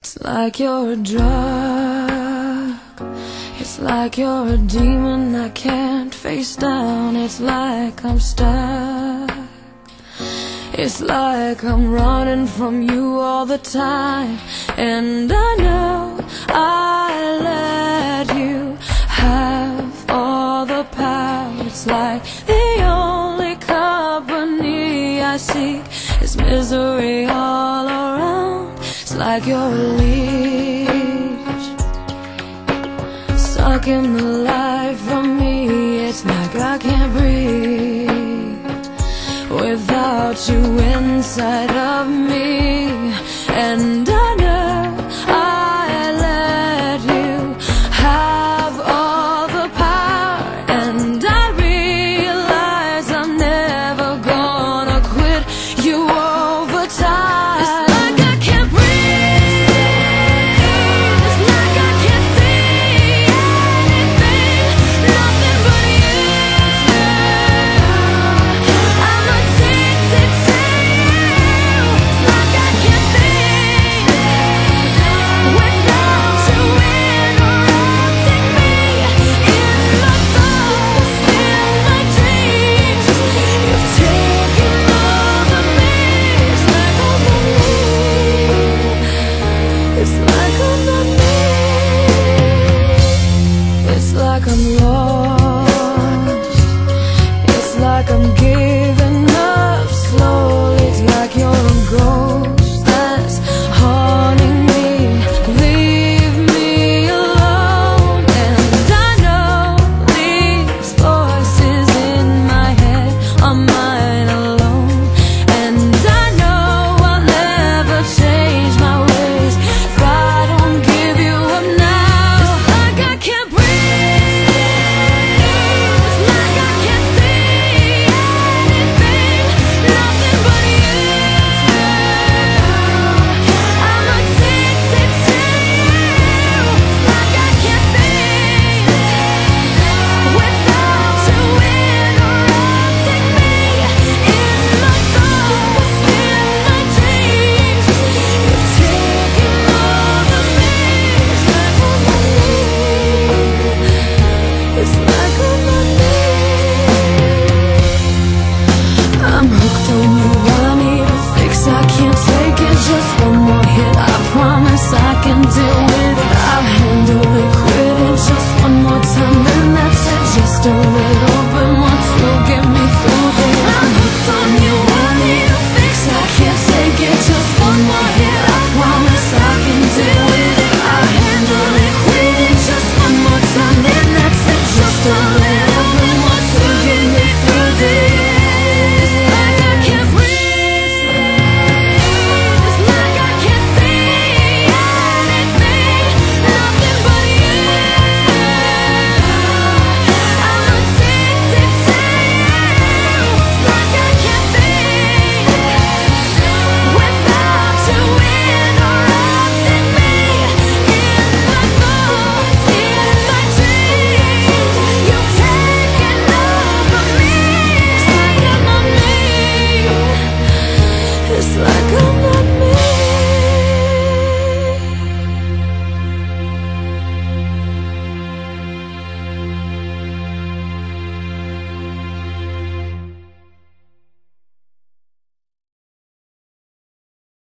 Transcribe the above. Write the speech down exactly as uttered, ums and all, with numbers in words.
It's like you're a drug. It's like you're a demon I can't face down. It's like I'm stuck. It's like I'm running from you all the time. And I know I let you have all the power. It's like the only company I seek is misery all around. It's like you're a leech, sucking the life from me. It's like I can't breathe without you inside of me.